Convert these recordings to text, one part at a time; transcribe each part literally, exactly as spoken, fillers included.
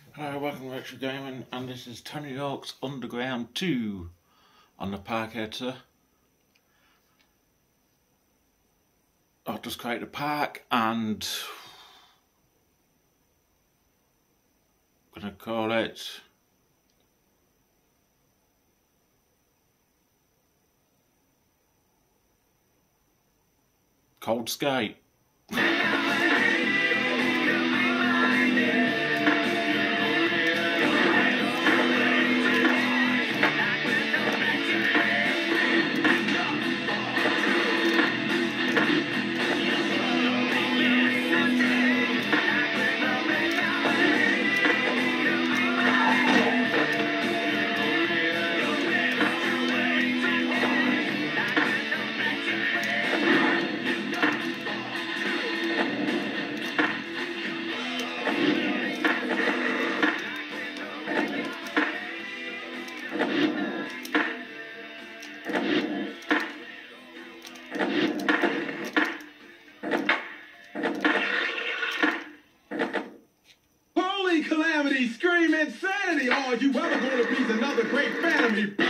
Hi, welcome to Retro Gaming, and this is Tony Hawk's Underground two on the Parkhead, sir. I've just created a park and I'm going to call it Cold Skate. Calamity, scream insanity! Are you ever gonna please another great fan of me?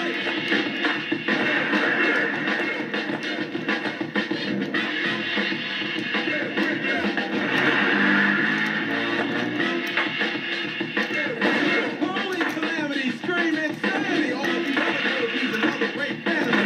Holy calamity, scream insanity! Are you ever gonna please another great fan of me?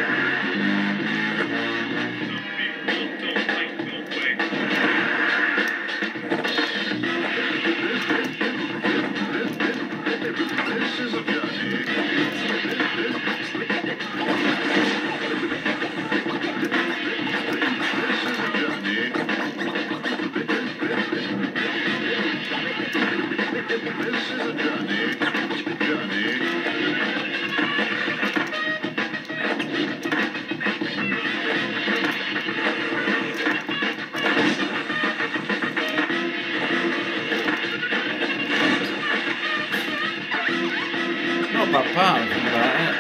Not that part about it.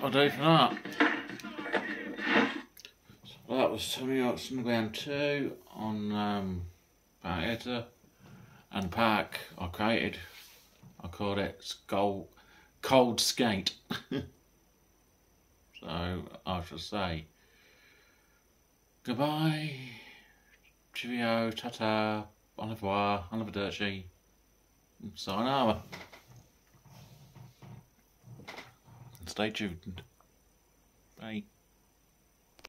that'll do for that. So that was Tony Hawk's Underground two on um, Park Editor, and Park I created. I called it Cold, Cold Skate. So I shall say goodbye, cheerio, ta-ta, au revoir, arrivederci, sayonara. Stay tuned. Bye.